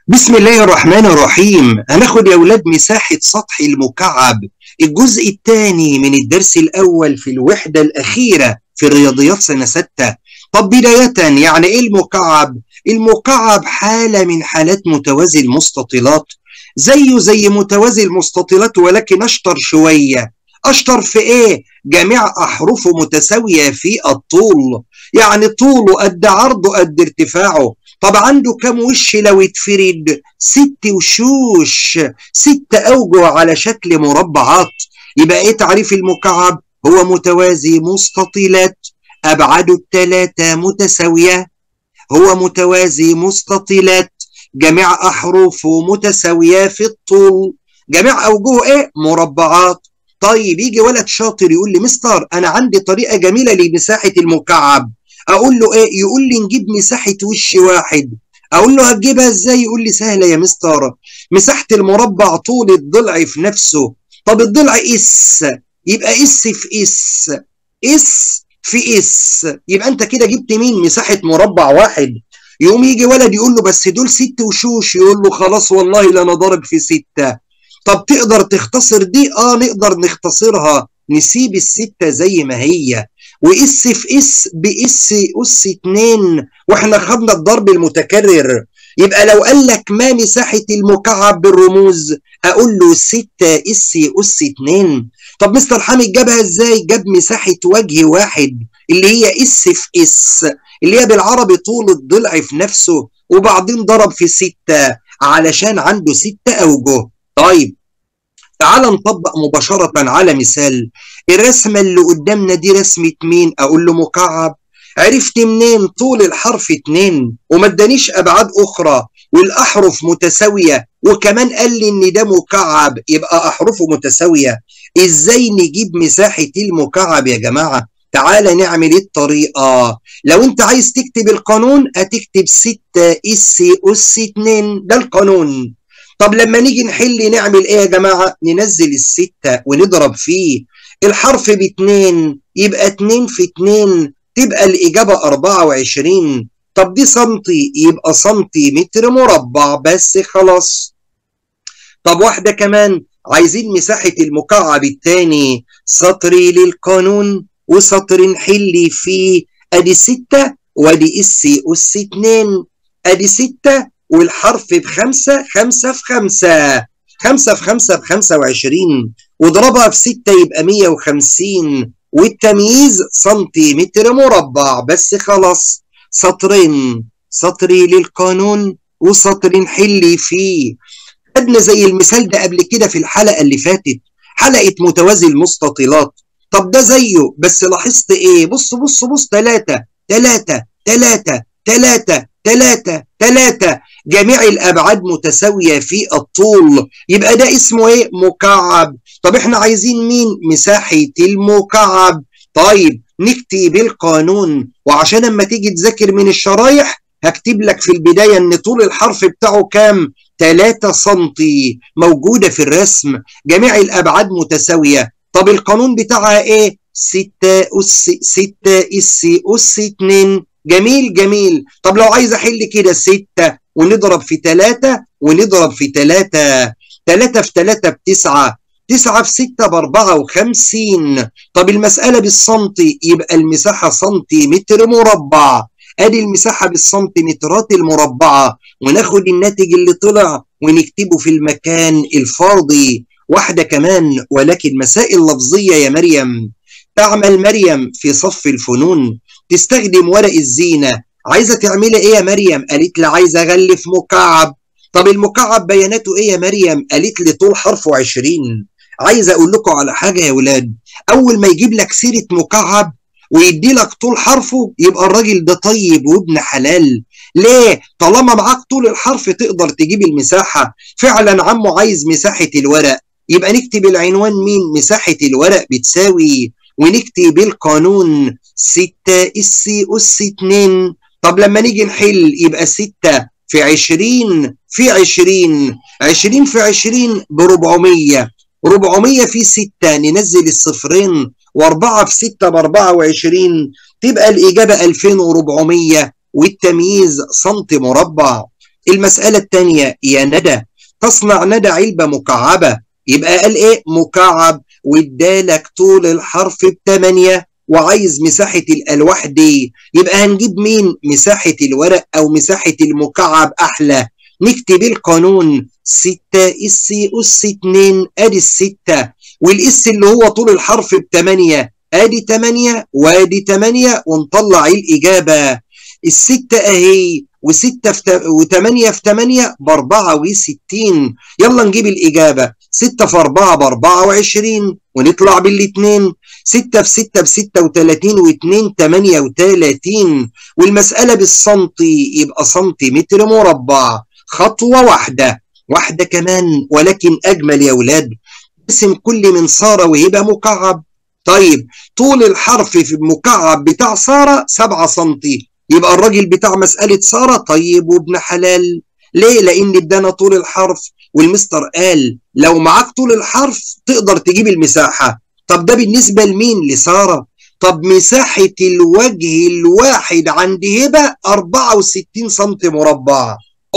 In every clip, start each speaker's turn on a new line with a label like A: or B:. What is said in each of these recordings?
A: بسم الله الرحمن الرحيم. هناخد يا ولاد مساحة سطح المكعب، الجزء الثاني من الدرس الأول في الوحدة الأخيرة في الرياضيات سنة 6. طب بداية يعني إيه المكعب؟ المكعب حالة من حالات متوازي المستطيلات، زيه زي متوازي المستطيلات ولكن أشطر شوية. أشطر في إيه؟ جميع أحرفه متساوية في الطول، يعني طوله قد عرضه قد ارتفاعه. طب عنده كم وش لو اتفرد؟ 6 وشوش، 6 أوجه على شكل مربعات. يبقى ايه تعريف المكعب؟ هو متوازي مستطيلات أبعاده الثلاثة متساوية. هو متوازي مستطيلات جميع أحرفه متساوية في الطول، جميع أوجهه ايه؟ مربعات. طيب يجي ولد شاطر يقول لي مستر أنا عندي طريقة جميلة لمساحة المكعب. اقول له ايه؟ يقول لي نجيب مساحة وش واحد. اقول له هتجيبها ازاي؟ يقول لي سهلة يا مستر، مساحة المربع طول الضلع في نفسه. طب الضلع اس، يبقى اس في اس، اس في اس، يبقى انت كده جبت مين؟ مساحة مربع واحد. يقوم يجي ولد يقول له بس دول 6 وشوش، يقول له خلاص والله لا انا ضارب في 6. طب تقدر تختصر دي؟ نقدر نختصرها، نسيب الستة زي ما هي، واس في اس باس اس 2، واحنا خدنا الضرب المتكرر. يبقى لو قال لك ما مساحة المكعب بالرموز، اقول له 6 اس اس 2. طب مستر حامد جابها ازاي؟ جاب مساحة وجه واحد اللي هي اس في اس، اللي هي بالعربي طول الضلع في نفسه، وبعدين ضرب في 6 علشان عنده 6 اوجه. طيب تعال نطبق مباشرة على مثال. الرسمة اللي قدامنا دي رسمة مين؟ أقول له مكعب. عرفت منين؟ طول الحرف 2 وما ادانيش أبعاد أخرى والأحرف متساوية، وكمان قال لي إن ده مكعب يبقى أحرفه متساوية. إزاي نجيب مساحة المكعب يا جماعة؟ تعال نعمل الطريقة. لو أنت عايز تكتب القانون هتكتب 6 اس أس 2، ده القانون. طب لما نيجي نحل نعمل ايه يا جماعة؟ ننزل الستة ونضرب فيه الحرف ب2، يبقى 2 في 2 تبقى الإجابة 24. طب دي سنتي، يبقى سنتيمتر مربع بس خلاص. طب واحدة كمان، عايزين مساحة المكعب التاني. سطري للقانون وسطر نحل فيه. ادي 6 وادي اس اس 2، ادي 6 والحرف ب5، 5 في 5، 5 في 5 ب25، واضربها في 6 يبقى 150، والتمييز سنتيمتر مربع بس خلاص. سطرين، سطري للقانون وسطر نحل فيه. خدنا زي المثال ده قبل كده في الحلقة اللي فاتت، حلقة متوازي المستطيلات. طب ده زيه بس لاحظت ايه؟ بص بص بص، 3 3 3 3 3 3، جميع الابعاد متساوية في الطول، يبقى ده اسمه ايه؟ مكعب. طب احنا عايزين مين؟ مساحة المكعب. طيب نكتب القانون، وعشان اما تيجي تذاكر من الشرايح هكتب لك في البداية ان طول الحرف بتاعه كام؟ 3 سنتي، موجودة في الرسم، جميع الأبعاد متساوية. طب القانون بتاعها إيه؟ 6 اس أس 2. جميل جميل. طب لو عايز أحل كده 6 ونضرب في 3 ونضرب في 3، 3 في 3 ب9، 9 في 6 ب54. طب المسألة بالسنتي، يبقى المساحة سنتيمتر مربع. ادي المساحة بالسنتيمترات المربعة، وناخد الناتج اللي طلع ونكتبه في المكان الفاضي. واحدة كمان ولكن مسائل لفظية يا مريم. تعمل مريم في صف الفنون، تستخدم ورق الزينة. عايزة تعملي ايه يا مريم؟ قالت لي عايزة اغلف مكعب. طب المكعب بياناته ايه يا مريم؟ قالت لي طول حرفه 20. عايز اقول لكم على حاجة يا ولاد، اول ما يجيب لك سيرة مكعب ويدي لك طول حرفه يبقى الراجل ده طيب وابن حلال. ليه؟ طالما معاك طول الحرف تقدر تجيب المساحة. فعلا عمو عايز مساحة الورق، يبقى نكتب العنوان مين؟ مساحة الورق بتساوي، ونكتب القانون 6 اس أس 2. طب لما نيجي نحل يبقى 6 في 20 في 20، 20 في 20 ب400، 400 في 6 ننزل الصفرين، و4 في 6 ب24، تبقى الإجابة 2400، والتمييز سنتي مربع. المسألة الثانية، يا ندى تصنع ندى علبة مكعبة، يبقى قال ايه؟ مكعب، وادالك طول الحرف ب8 وعايز مساحة الألواح دي، يبقى هنجيب مين؟ مساحة الورق أو مساحة المكعب أحلى. نكتب القانون 6 اس أس 2 ادي الستة، والاس اللي هو طول الحرف ب8 ادي 8 وادي 8، ونطلع الإجابة. الستة اهي، و6 و8 في 8 ب64. يلا نجيب الإجابة. 6 في 4 ب24 ونطلع بالاتنين. 6 في 6 ب36 و2 38، والمسألة بالسنتي يبقى سنتيمتر مربع. خطوة واحدة كمان ولكن أجمل يا ولاد. اسم كل من سارة وهبة مكعب. طيب طول الحرف في المكعب بتاع سارة 7 سنتي، يبقى الراجل بتاع مسألة سارة طيب وابن حلال. ليه؟ لأن ادانا طول الحرف، والمستر قال لو معاك طول الحرف تقدر تجيب المساحة. طب ده بالنسبة لمين؟ لسارة. طب مساحة الوجه الواحد عند هبة 64 سنتي مربع.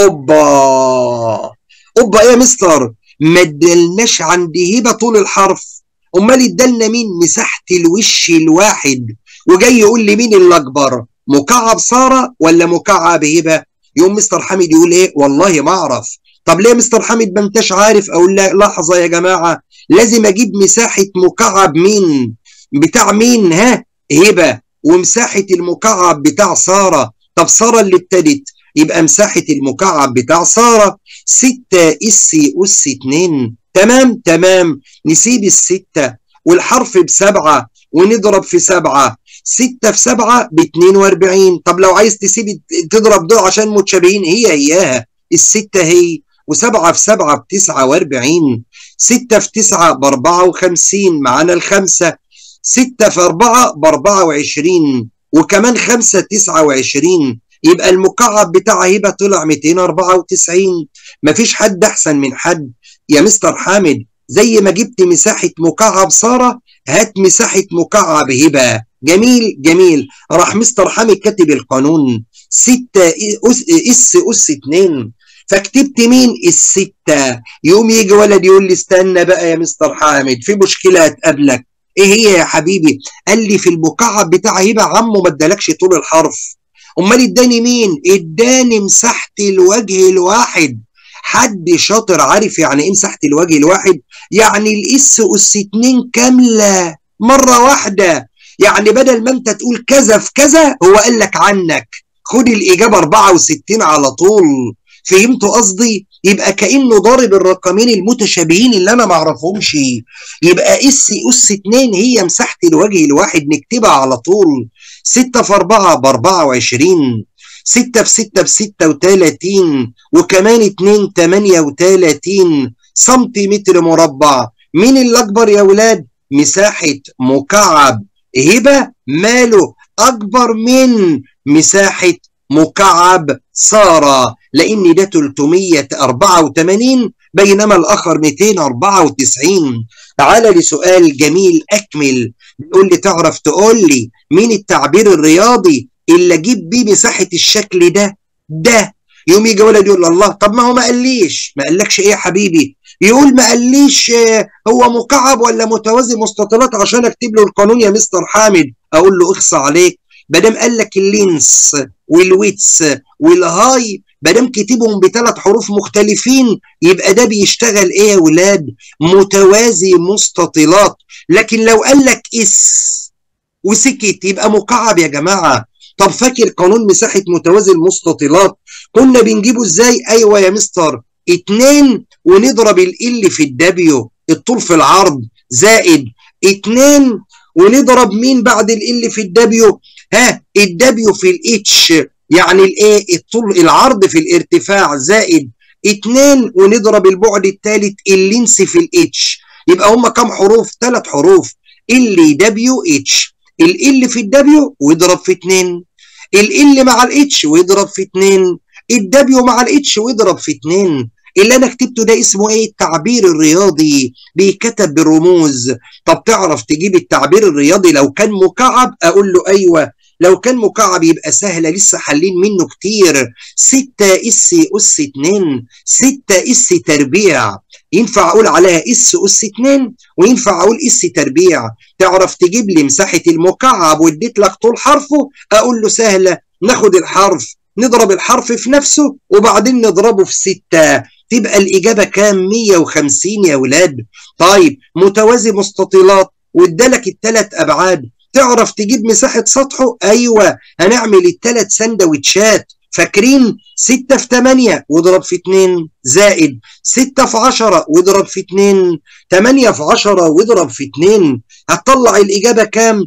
A: اوبا ايه يا مستر؟ ما ادالناش عند هبة طول الحرف، امال ادالنا مين؟ مساحة الوش الواحد. وجاي يقول لي مين اللي اكبر، مكعب سارة ولا مكعب هبة؟ يوم مستر حامد يقول ايه؟ والله ما اعرف. طب ليه يا مستر حامد ما انتش عارف؟ اقول لا لحظة يا جماعة، لازم اجيب مساحة مكعب مين؟ بتاع مين؟ هبة، ومساحة المكعب بتاع سارة. طب سارة اللي ابتدت، يبقى مساحة المكعب بتاع سارة 6 اس أس 2. تمام. نسيب الستة والحرف ب7 ونضرب في 7. 6 في 7 ب42. طب لو عايز تسيب تضرب دول عشان متشابهين، هياها الستة هي، و7 في 7 ب49. 6 في 9 ب54، معانا الخمسة. 6 في 4 ب24، وكمان 5 29، يبقى المكعب بتاع هبة طلع 294. مفيش حد أحسن من حد يا مستر حامد. زي ما جبت مساحة مكعب سارة هات مساحة مكعب هبة. جميل. راح مستر حامد كاتب القانون 6 اس أس 2، فكتبت مين؟ الستة. يوم يجي ولد يقول لي استنى بقى يا مستر حامد، في مشكلة هتقابلك. ايه هي يا حبيبي؟ قال لي في المكعب بتاع هبة عمو ما ادالكش طول الحرف، امال اداني مين؟ اداني مساحة الوجه الواحد. حد شاطر عارف يعني ايه مساحة الوجه الواحد؟ يعني الاس أس 2 كاملة مرة واحدة، يعني بدل ما انت تقول كذا في كذا هو قال لك عنك خد الإجابة 64 على طول. فهمتوا قصدي؟ يبقى كأنه ضارب الرقمين المتشابهين اللي أنا معرفهمش. يبقى اس أس 2 هي مساحة الوجه الواحد، نكتبها على طول. 6 في 4 ب24، 6 في 6 ب36، وكمان 2 38 سنتيمتر مربع. مين اللي أكبر يا ولاد؟ مساحة مكعب هبة ماله أكبر من مساحة مكعب سارة، لأن ده 384 بينما الآخر 294. تعالى لسؤال جميل أكمل، بيقول لي تعرف تقول لي مين التعبير الرياضي اللي أجيب بيه مساحة الشكل ده؟ يوم يجي ولد يقول الله، طب ما هو ما قاليش. ما قالكش إيه يا حبيبي؟ يقول ما قاليش هو مكعب ولا متوازي مستطيلات عشان أكتب له القانون يا مستر حامد. أقول له اخصى عليك، بدام قال لك اللينس والويتس والهاي بدام كتبهم ب3 حروف مختلفين يبقى ده بيشتغل ايه يا ولاد؟ متوازي مستطيلات. لكن لو قال لك اس وسكت يبقى مكعب يا جماعه. طب فاكر قانون مساحه متوازي المستطيلات كنا بنجيبه ازاي؟ ايوه يا مستر، 2 ونضرب ال في الدبليو، الطول في العرض، زائد 2 ونضرب مين بعد ال في الدبليو؟ الدبليو في الاتش، يعني الايه؟ الطول العرض في الارتفاع، زائد 2 ونضرب البعد الثالث اللينس في الاتش. يبقى هم كام حروف؟ 3 حروف، ال دبليو اتش. ال في الدبليو واضرب في 2، ال مع الاتش واضرب في 2، الدبليو مع الاتش واضرب في 2. اللي انا كتبته ده اسمه ايه؟ التعبير الرياضي، بيكتب بالرموز. طب تعرف تجيب التعبير الرياضي لو كان مكعب؟ اقول له ايوه، لو كان مكعب يبقى سهلة، لسه حالين منه كتير. 6 اس أس 2، 6 اس تربيع. ينفع أقول عليها اس أس 2 وينفع أقول اس تربيع. تعرف تجيب لي مساحة المكعب واديت لك طول حرفه، أقول له سهلة، ناخد الحرف نضرب الحرف في نفسه وبعدين نضربه في 6، تبقى الإجابة كام؟ 150 يا ولاد. طيب متوازي مستطيلات وادالك الثلاث أبعاد، تعرف تجيب مساحة سطحه؟ أيوة، هنعمل ال3 سندوتشات. فاكرين 6 في 8 واضرب في 2 زائد 6 في 10 واضرب في 2، 8 في 10 واضرب في 2، هتطلع الإجابة كام؟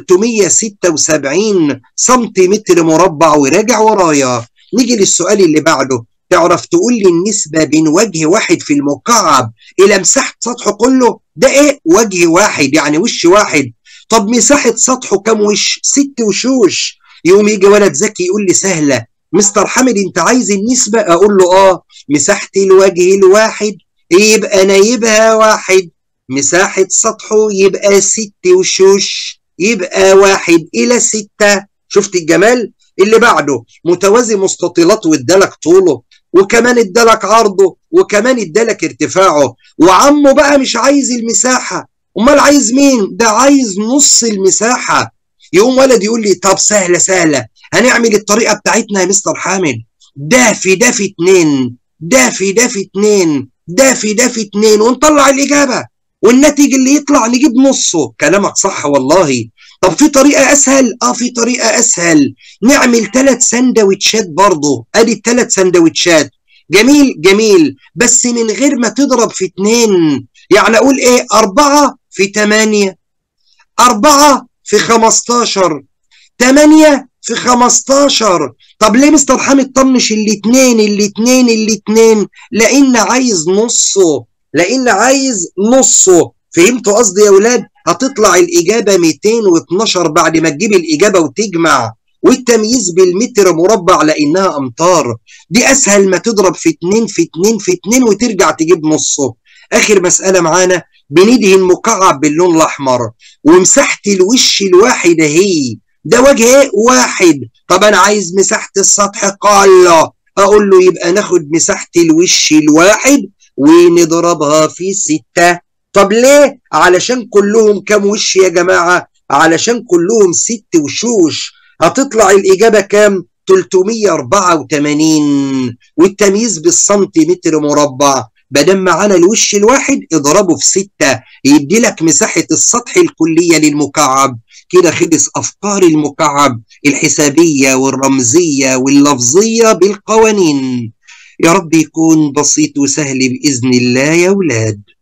A: 376 سنتيمتر مربع. وراجع ورايا. نيجي للسؤال اللي بعده. تعرف تقول لي النسبة بين وجه واحد في المكعب إلى مساحة سطحه كله؟ ده إيه وجه واحد؟ يعني وش واحد. طب مساحة سطحه كم وش؟ 6 وشوش. يقوم يجي ولد ذكي يقول لي سهلة مستر حامد، انت عايز النسبة؟ اقول له مساحة الوجه الواحد يبقى نايبها 1، مساحة سطحه يبقى 6 وشوش، يبقى 1/6. شفت الجمال؟ اللي بعده متوازي مستطيلات وادالك طوله وكمان ادالك عرضه وكمان ادالك ارتفاعه، وعمه بقى مش عايز المساحة، امال عايز مين؟ ده عايز نص المساحة. يقوم ولد يقول لي طب سهلة، هنعمل الطريقة بتاعتنا يا مستر حامد، ده في ده في 2، ده في ده في 2، ده في ده في 2، ونطلع الإجابة والناتج اللي يطلع نجيب نصه. كلامك صح والله. طب في طريقة أسهل؟ في طريقة أسهل، نعمل 3 سندوتشات برضه. أدي ال3 سندوتشات. جميل، بس من غير ما تضرب في 2. يعني أقول إيه؟ 4 في 8، 4 في 15، 8 في 15. طب ليه مستر حامد طنش الاتنين؟ لأن عايز نصه. فهمتوا قصدي يا ولاد؟ هتطلع الإجابة 212 بعد ما تجيب الإجابة وتجمع، والتمييز بالمتر مربع لأنها أمتار. دي أسهل ما تضرب في 2 في 2 في 2 وترجع تجيب نصه. آخر مسألة معانا، بندهن مكعب باللون الأحمر ومساحة الوش الواحد أهي. ده وجه ايه؟ واحد. طب انا عايز مساحة السطح كله، اقول له يبقى ناخد مساحة الوش الواحد ونضربها في 6. طب ليه؟ علشان كلهم كام وش يا جماعة؟ علشان كلهم 6 وشوش. هتطلع الإجابة كام؟ 384، والتمييز بالسنتيمتر مربع. بدل معانا الوش الواحد اضربه في 6 يدي لك مساحة السطح الكلية للمكعب. كده خلص أفكار المكعب الحسابية والرمزية واللفظية بالقوانين. يا رب يكون بسيط وسهل بإذن الله يا ولاد.